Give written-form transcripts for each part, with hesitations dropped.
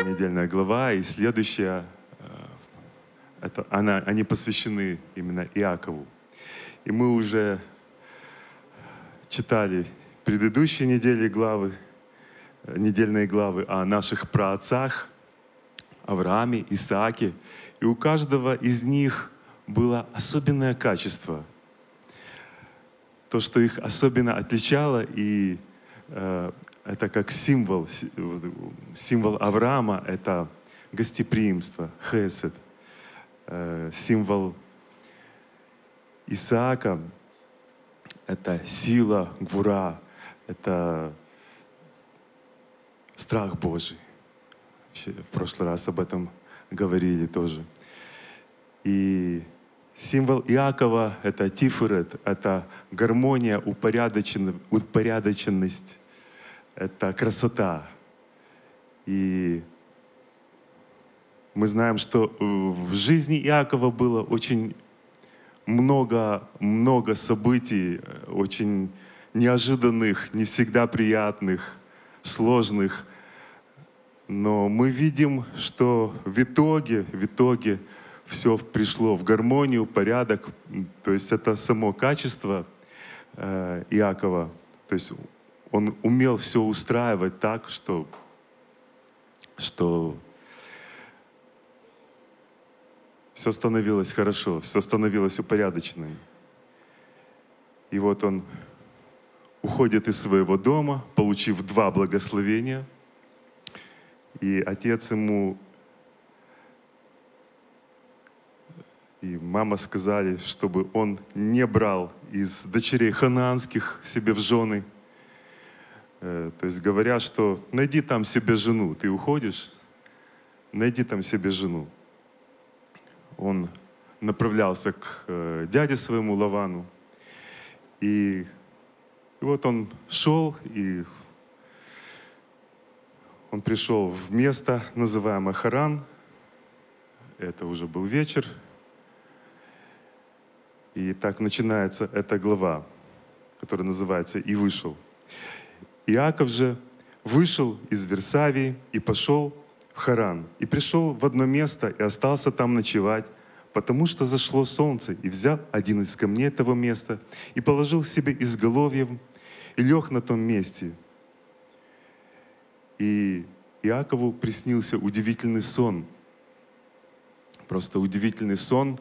недельная глава, и следующая, они посвящены именно Иакову. И мы уже читали предыдущие недельные главы о наших праотцах, Аврааме, Исааке. И у каждого из них было особенное качество. То, что их особенно отличало, и это как символ Авраама, это гостеприимство, хесед. Символ Исаака — это сила, гвура, это страх Божий. В прошлый раз об этом говорили тоже. И символ Иакова — это тиферет, это гармония, упорядоченность, это красота. И мы знаем, что в жизни Иакова было очень много событий, очень неожиданных, не всегда приятных, сложных. Но мы видим, что в итоге все пришло в гармонию, порядок. То есть это само качество Иакова. То есть он умел все устраивать так, что все становилось хорошо, все становилось упорядоченным. И вот он уходит из своего дома, получив 2 благословения. И отец ему и мама сказали, чтобы он не брал из дочерей ханаанских себе в жены. То есть говорят, что найди там себе жену. Ты уходишь, найди там себе жену. Он направлялся к дяде своему Лавану. И вот он шел, и он пришел в место, называемое Харан. Это уже был вечер. И так начинается эта глава, которая называется «И вышел». Иаков же вышел из Версавии и пошел в Харан. И пришел в одно место и остался там ночевать, потому что зашло солнце, и взял один из камней того места и положил себе изголовьем и лег на том месте. И Иакову приснился удивительный сон. Просто удивительный сон.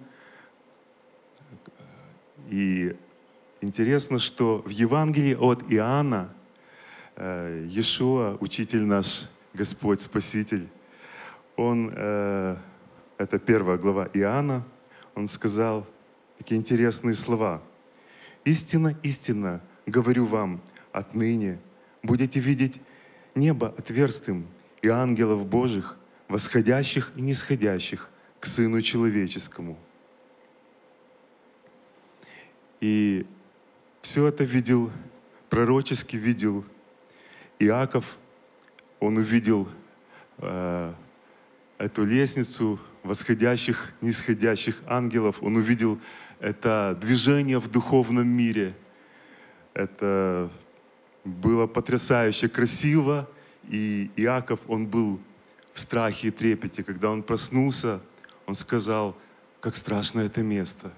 И интересно, что в Евангелии от Иоанна Иешуа, учитель наш, Господь, Спаситель, он, это 1 глава Иоанна, он сказал такие интересные слова. «Истинно, истинно, говорю вам, отныне будете видеть небо отверстым и ангелов Божьих, восходящих и нисходящих к Сыну Человеческому». И все это видел, пророчески видел Иаков. Он увидел эту лестницу восходящих, нисходящих ангелов. Он увидел это движение в духовном мире. Это было потрясающе красиво. И Иаков, он был в страхе и трепете. Когда он проснулся, он сказал, как страшно это место.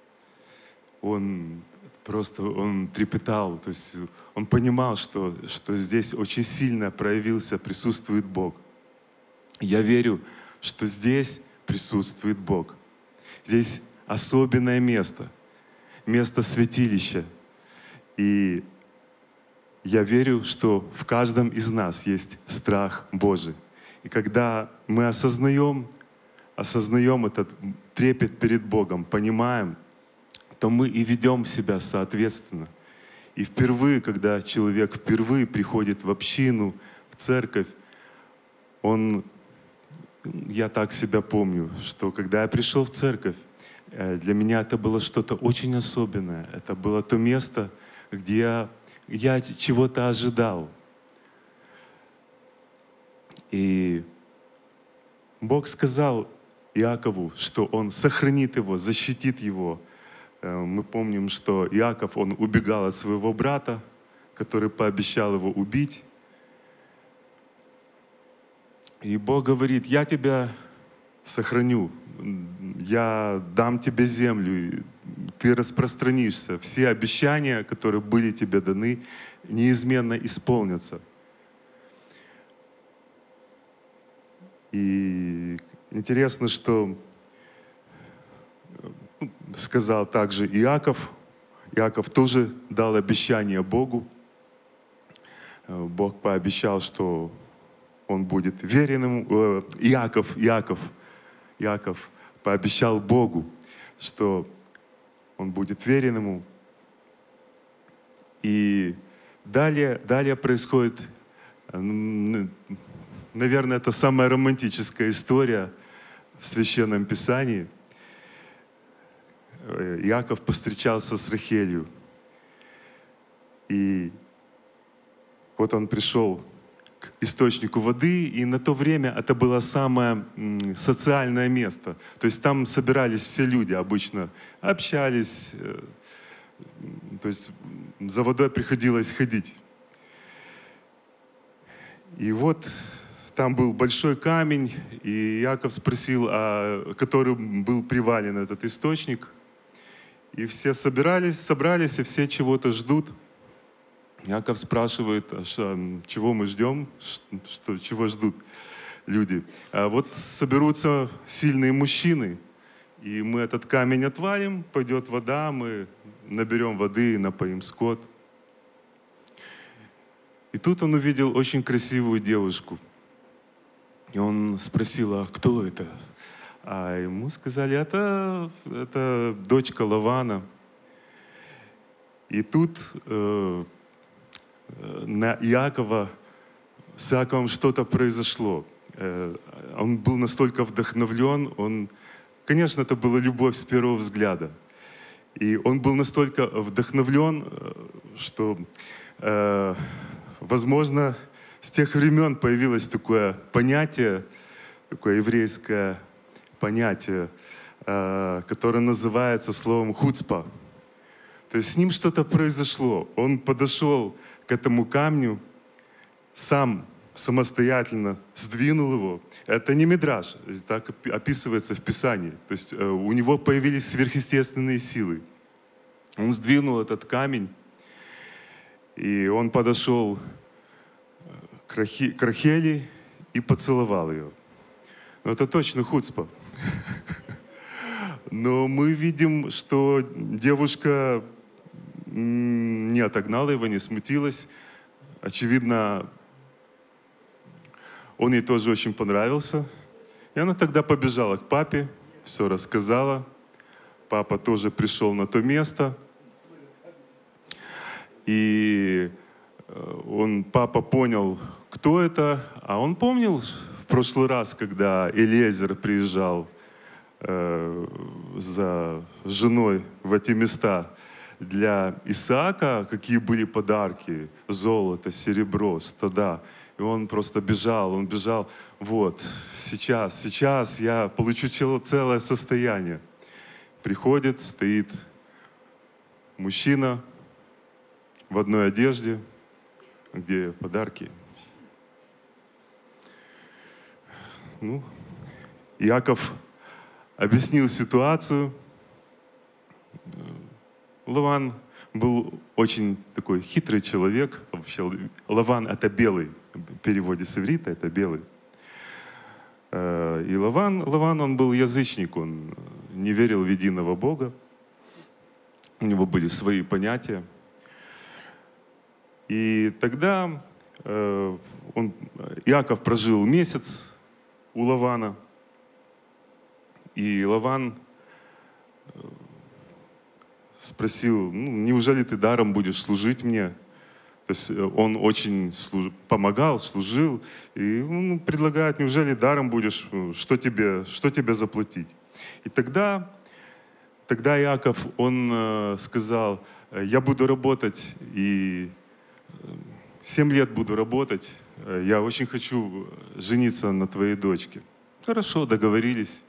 Он трепетал, то есть он понимал, что здесь очень сильно присутствует Бог. Я верю, что здесь присутствует Бог. Здесь особенное место, место святилища. И я верю, что в каждом из нас есть страх Божий. И когда мы осознаем этот трепет перед Богом, понимаем, то мы и ведем себя соответственно. И впервые, когда человек приходит в общину, в церковь, я так себя помню, что когда я пришел в церковь, для меня это было что-то очень особенное. Это было то место, где я чего-то ожидал. И Бог сказал Иакову, что Он сохранит его, защитит его. Мы помним, что Иаков, он убегал от своего брата, который пообещал его убить. И Бог говорит: я тебя сохраню, я дам тебе землю, и ты распространишься. Все обещания, которые были тебе даны, неизменно исполнятся. И интересно, что сказал также Иаков. Иаков тоже дал обещание Богу. Бог пообещал, что он будет верен ему. Иаков пообещал Богу, что он будет верен ему. И далее происходит, наверное, это самая романтическая история в Священном Писании. Иаков повстречался с Рахелью. И вот он пришел к источнику воды, и на то время это было самое социальное место. То есть там собирались все люди, обычно общались, то есть за водой приходилось ходить. И вот там был большой камень, и Иаков спросил, который был привален этот источник. И все собрались, и все чего-то ждут. Иаков спрашивает: чего мы ждем, чего ждут люди. Вот соберутся сильные мужчины, и мы этот камень отвалим, пойдет вода, мы наберем воды и напоим скот. И тут он увидел очень красивую девушку. И он спросил: а кто это? А ему сказали: это дочка Лавана. И тут на Иакова, с Иаковом что-то произошло. Он был настолько вдохновлен, конечно, это была любовь с первого взгляда. И он был настолько вдохновлен, что, возможно, с тех времен появилось такое понятие, такое еврейское понятие, которое называется словом «хуцпа». То есть с ним что-то произошло. Он подошел к этому камню, сам самостоятельно сдвинул его. Это не мидраш, так описывается в Писании. То есть у него появились сверхъестественные силы. Он сдвинул этот камень, и он подошел к Рахели и поцеловал ее. Но это точно хуцпа. Но мы видим, что девушка не отогнала его, не смутилась. Очевидно, он ей тоже очень понравился. И она тогда побежала к папе, все рассказала. Папа тоже пришел на то место. И папа понял, кто это. А он помнил в прошлый раз, когда Элиезер приезжал за женой в эти места, для Исаака какие были подарки: золото, серебро, стада. И он просто бежал, вот, сейчас я получу целое состояние. Приходит, стоит мужчина в одной одежде, где подарки. Иаков объяснил ситуацию. Лаван был очень такой хитрый человек. Вообще, Лаван — это белый. В переводе с иврита это белый. И Лаван, он был язычник, он не верил в единого Бога. У него были свои понятия. И тогда Иаков прожил месяц у Лавана. И Лаван спросил: неужели ты даром будешь служить мне? То есть он очень помогал, служил. И он предлагает: неужели даром будешь, что тебе заплатить? И тогда Иаков, он сказал: я буду работать, и 7 лет буду работать. Я очень хочу жениться на твоей дочке. Хорошо, договорились.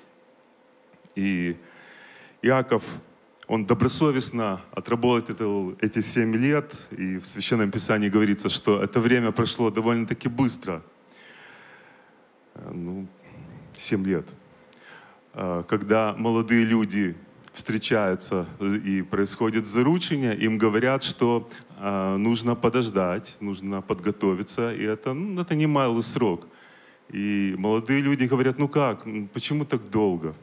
И Иаков, он добросовестно отработал эти 7 лет, и в Священном Писании говорится, что это время прошло довольно-таки быстро. ну, 7 лет. Когда молодые люди встречаются и происходит заручение, им говорят, что нужно подождать, нужно подготовиться, и это немалый срок. И молодые люди говорят, ну как, почему так долго?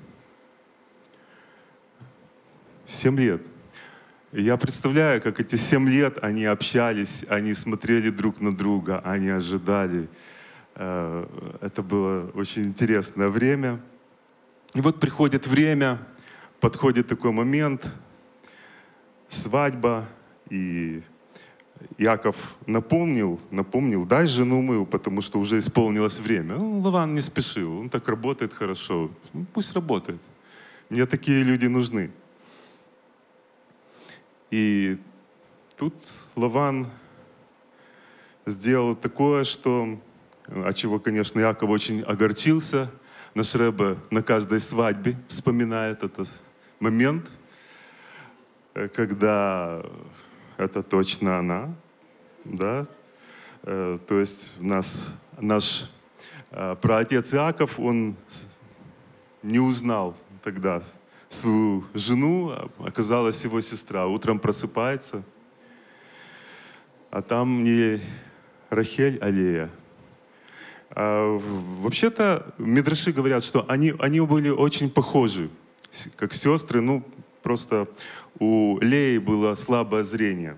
7 лет. И я представляю, как эти 7 лет они общались, они смотрели друг на друга, они ожидали. Это было очень интересное время. И вот приходит время, подходит такой момент, свадьба, и Иаков напомнил, дай жену мою, потому что уже исполнилось время. Ну, Лаван не спешил, он так работает хорошо, пусть работает. Мне такие люди нужны. И тут Лаван сделал такое, от чего, конечно, Иаков очень огорчился. Наш Ребе на каждой свадьбе вспоминает этот момент, когда это точно она, да? То есть наш праотец Иаков, он не узнал тогда свою жену, оказалась его сестра. Утром просыпается, а там не Рахель, а Лея. Вообще-то мидраши говорят, что они были очень похожи, как сестры. Ну, просто у Леи было слабое зрение.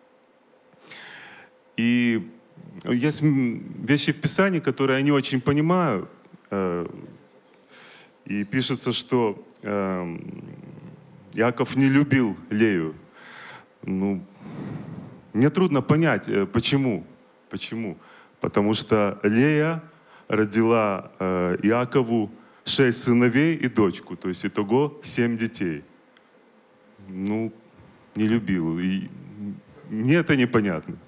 И есть вещи в Писании, которые я не очень понимаю. И пишется, что Иаков не любил Лею. Ну, мне трудно понять, почему. Почему? Потому что Лея родила Иакову 6 сыновей и дочку, то есть итого 7 детей. Ну, не любил. И мне это непонятно.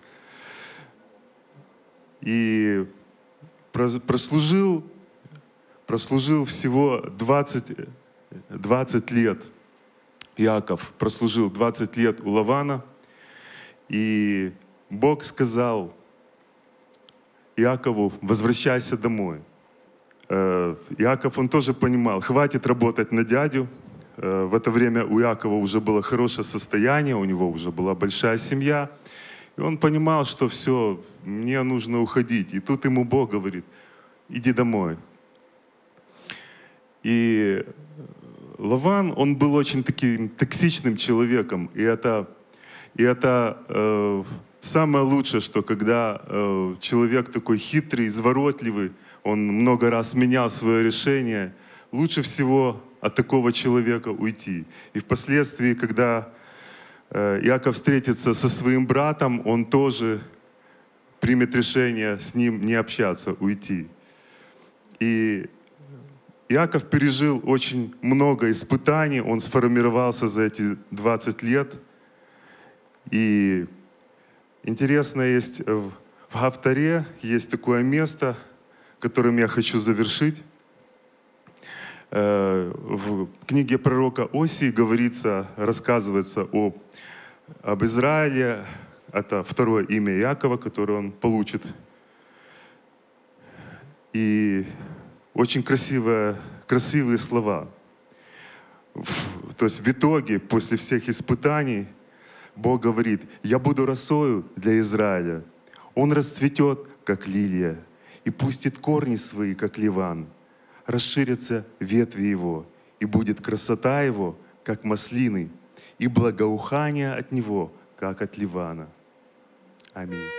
И прослужил всего 20 лет. Иаков прослужил 20 лет у Лавана. И Бог сказал Иакову, возвращайся домой. Иаков, он тоже понимал, хватит работать на дядю. В это время у Иакова уже было хорошее состояние, у него уже была большая семья. И он понимал, что все, мне нужно уходить. И тут ему Бог говорит, иди домой. И Лаван, он был очень таким токсичным человеком. И это самое лучшее, что когда человек такой хитрый, изворотливый, он много раз менял свое решение, лучше всего от такого человека уйти. И впоследствии, когда Иаков встретится со своим братом, он тоже примет решение с ним не общаться, уйти. И Иаков пережил очень много испытаний, он сформировался за эти 20 лет. И интересно, есть в Хафтаре есть такое место, которым я хочу завершить. В книге пророка Осии рассказывается об Израиле. Это второе имя Иакова, которое он получит. И очень красивые слова. То есть в итоге, после всех испытаний, Бог говорит, я буду росою для Израиля. Он расцветет, как лилия, и пустит корни свои, как ливан. Расширятся ветви его, и будет красота его, как маслины, и благоухание от него, как от ливана. Аминь.